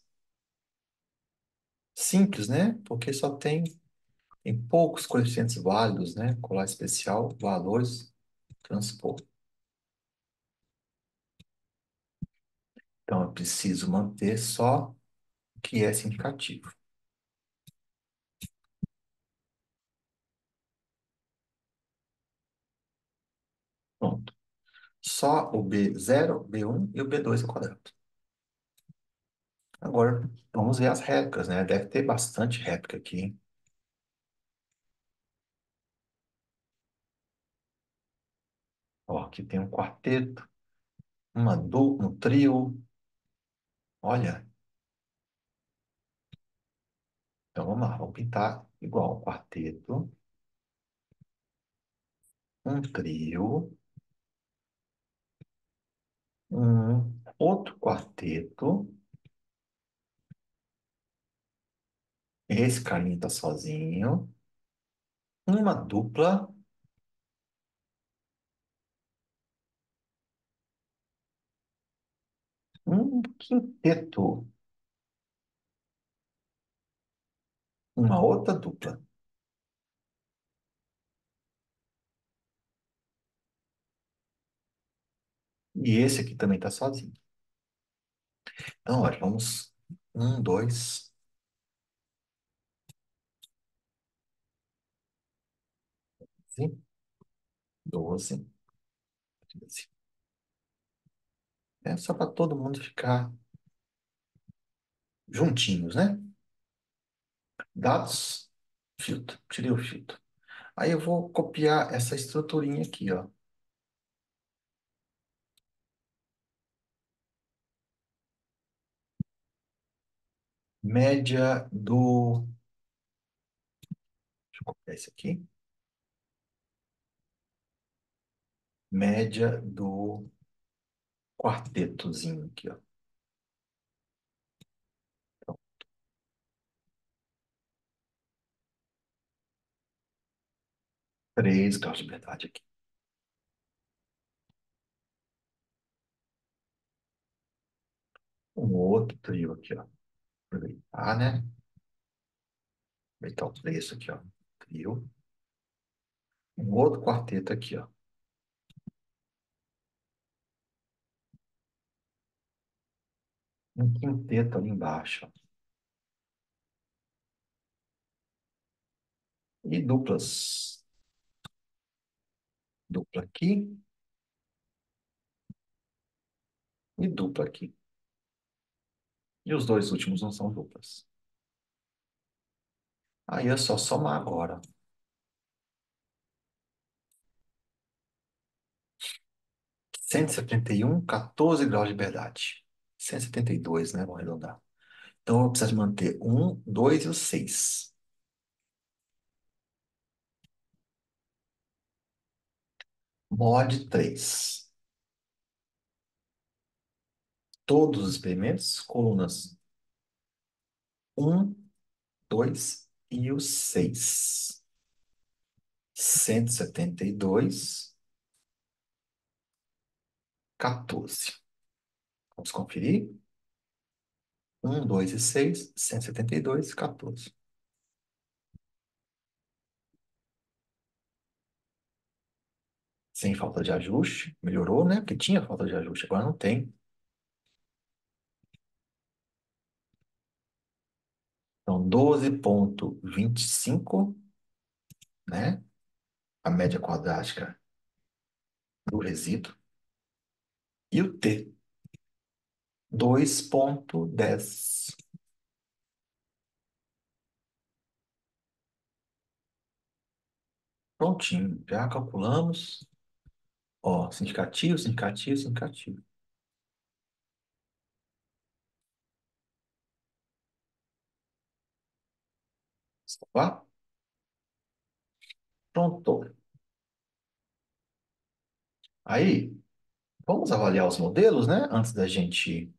simples, né? Porque só tem, tem poucos coeficientes válidos, né? Colar especial, valores, transpor. Então, eu preciso manter só o que é significativo. Pronto. Só o b zero, b um e o b dois ao quadrado. Agora, vamos ver as réplicas, né? Deve ter bastante réplica aqui, hein? Ó, aqui tem um quarteto, uma du um trio. Olha, então vamos lá, vamos pintar igual um quarteto, um trio, um outro quarteto. Esse carinha tá sozinho. Uma dupla, um quinteto, uma outra dupla. E esse aqui também tá sozinho. Então, olha, vamos. Um, dois, treze, doze, treze. É só para todo mundo ficar juntinhos, né? Dados, filtro. Tirei o filtro. Aí eu vou copiar essa estruturinha aqui, ó. Média do. Deixa eu copiar isso aqui. Média do quartetozinho aqui, ó. Três graus de liberdade aqui. Um outro trio aqui, ó. Aproveitar, né? Aproveitar o preço aqui, ó. Trio. Um outro quarteto aqui, ó. Um quinteto ali embaixo, ó. E duplas. Dupla aqui e dupla aqui. E os dois últimos não são duplas. Aí é só somar agora. cento e setenta e um, quatorze graus de liberdade. cento e setenta e dois, né? Vamos arredondar. Então, eu vou precisar de manter um, dois e o seis. Mod três. Todos os experimentos, colunas um, dois e o seis. cento e setenta e dois, quatorze. Vamos conferir. Um, dois e seis, cento e setenta e dois, quatorze. Sem falta de ajuste. Melhorou, né? Porque tinha falta de ajuste, agora não tem. Então, doze vírgula vinte e cinco, né? A média quadrática do resíduo. E o T, dois vírgula dez. Prontinho, já calculamos. Ó, sindicativo, sindicativo, sindicativo. Opa, pronto. Aí, vamos avaliar os modelos, né? Antes da gente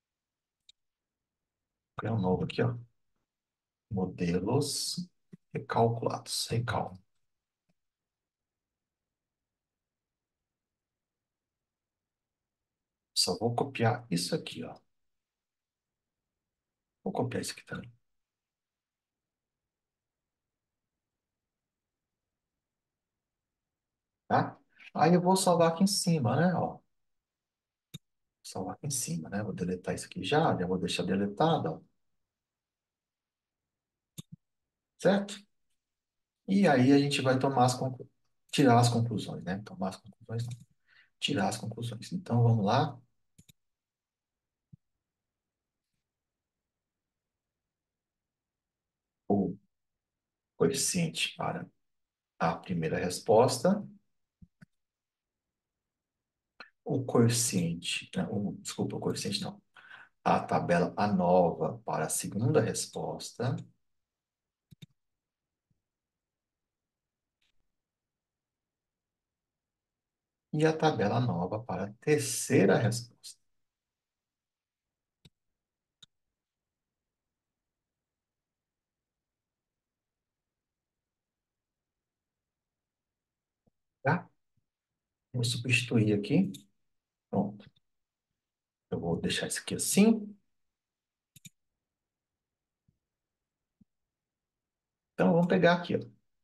criar um novo aqui, ó. Modelos recalculados. Recalco. Só vou copiar isso aqui, ó. Vou copiar isso aqui também, tá? Aí eu vou salvar aqui em cima, né? Ó, salvar aqui em cima, né? Vou deletar isso aqui já, já vou deixar deletado, ó. Certo? E aí a gente vai tomar as conclu... tirar as conclusões, né? Tomar as conclusões, não. Tirar as conclusões. Então vamos lá. O coeficiente para a primeira resposta, o coeficiente, né, o, desculpa, o coeficiente não, a tabela A nova para a segunda resposta e a tabela nova para a terceira resposta. Tá? Vou substituir aqui. Pronto. Eu vou deixar isso aqui assim. Então vamos pegar aqui, ó.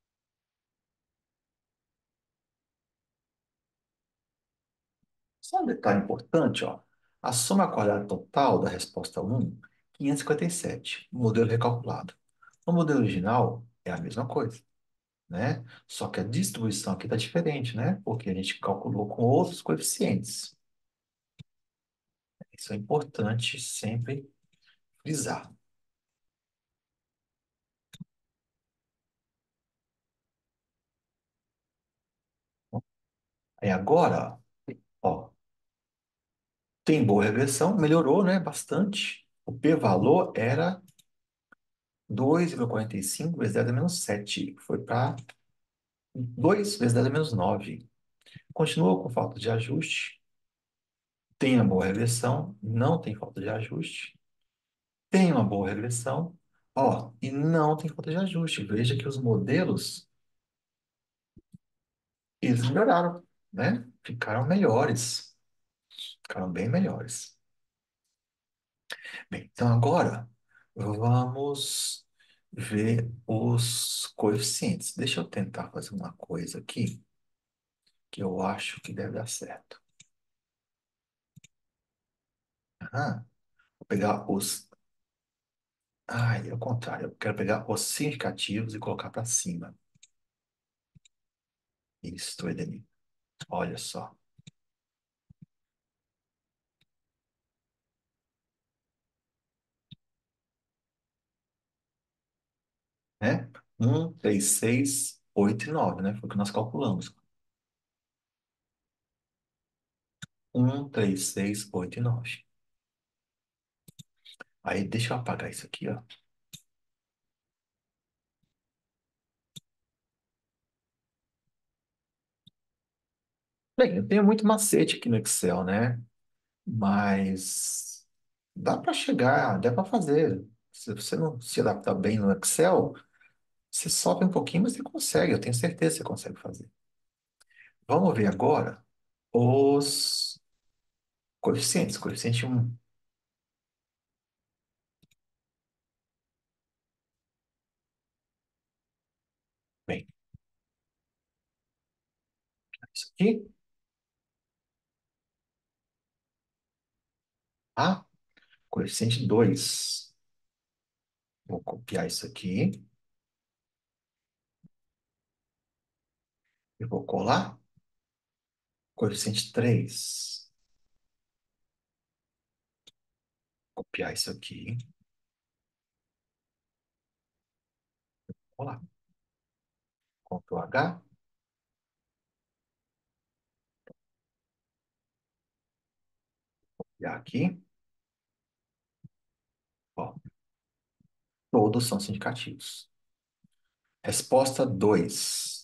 Só um detalhe importante, ó. A soma quadrada total da resposta um, quinhentos e cinquenta e sete, modelo recalculado. No modelo original, é a mesma coisa, né? Só que a distribuição aqui está diferente, né? Porque a gente calculou com outros coeficientes. Isso é importante sempre frisar. Aí agora, ó, tem boa regressão, melhorou, né? Bastante. O p-valor era dois vírgula quarenta e cinco vezes dez a menos sete. Foi para dois vezes dez a menos nove. Continua com falta de ajuste. Tem uma boa regressão. Não tem falta de ajuste. Tem uma boa regressão. Ó, e não tem falta de ajuste. Veja que os modelos, eles melhoraram, né? Ficaram melhores. Ficaram bem melhores. Bem, então agora vamos ver os coeficientes. Deixa eu tentar fazer uma coisa aqui que eu acho que deve dar certo. Ah, vou pegar os. Ai, é o contrário. Eu quero pegar os significativos e colocar para cima. Isso, Edeni. Olha só. Né? Um, três, seis, oito e nove, né? Foi o que nós calculamos. Um, três, seis, oito e nove. Aí, deixa eu apagar isso aqui, ó. Bem, eu tenho muito macete aqui no Excel, né? Mas dá para chegar, dá para fazer. Se você não se adaptar bem no Excel, você sofre um pouquinho, mas você consegue. Eu tenho certeza que você consegue fazer. Vamos ver agora os coeficientes. Coeficiente um. Bem, isso aqui. Ah, coeficiente dois. Vou copiar isso aqui e vou colar. Coeficiente três. Copiar isso aqui. Colar. Ctrl H. Copiar aqui. Ó, todos são sindicativos. Resposta dois.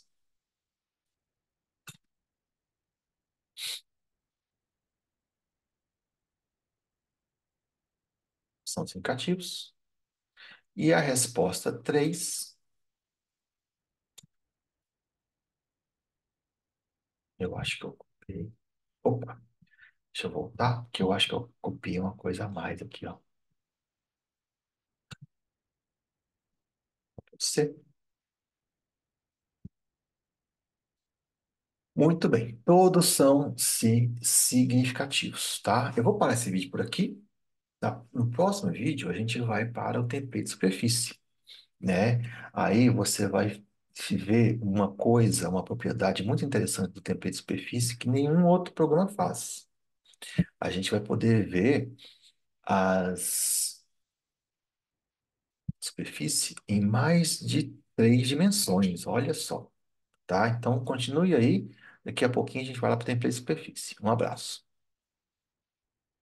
São sindicativos. E a resposta três, eu acho que eu copiei. Opa, deixa eu voltar, porque eu acho que eu copiei uma coisa a mais aqui, ó. Pode ser? Muito bem. Todos são si- significativos, tá? Eu vou parar esse vídeo por aqui, tá? No próximo vídeo, a gente vai para o template de superfície, né? Aí você vai ver uma coisa, uma propriedade muito interessante do template de superfície que nenhum outro programa faz. A gente vai poder ver as superfície em mais de três dimensões. Olha só, tá? Então continue aí. Daqui a pouquinho a gente vai lá para o template de superfície. Um abraço.